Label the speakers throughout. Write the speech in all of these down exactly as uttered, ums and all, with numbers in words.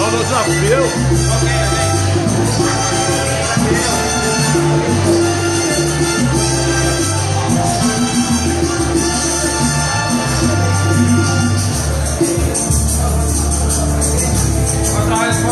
Speaker 1: No, that's not video.
Speaker 2: Okay, otra vez,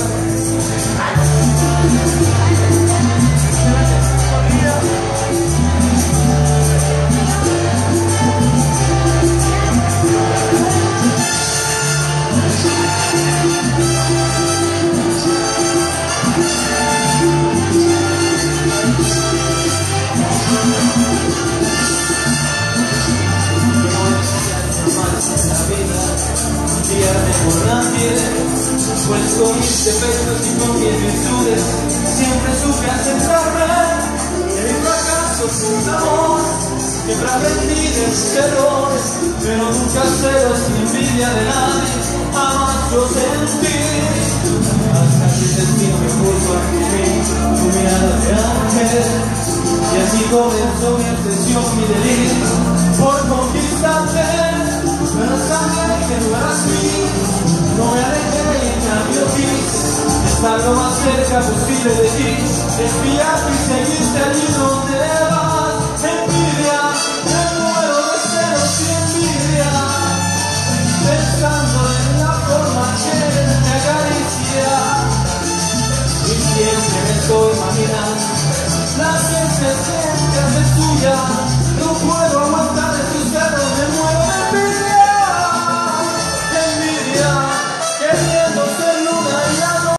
Speaker 2: pues con mis defectos y con mis virtudes siempre supe aceptarme. En mi fracaso sin amor, siempre aprendí de mis errores, pero nunca cero sin envidia de nadie, jamás yo sentí. Hasta que el destino me puso a mí tu mirada de ángel, y así comenzó mi obsesión, mi delirio por conquistarte. Pero sabía que no eras mío, no me alejé y en cambio quise estar lo más cerca posible de ti, espiarte y seguirte allí donde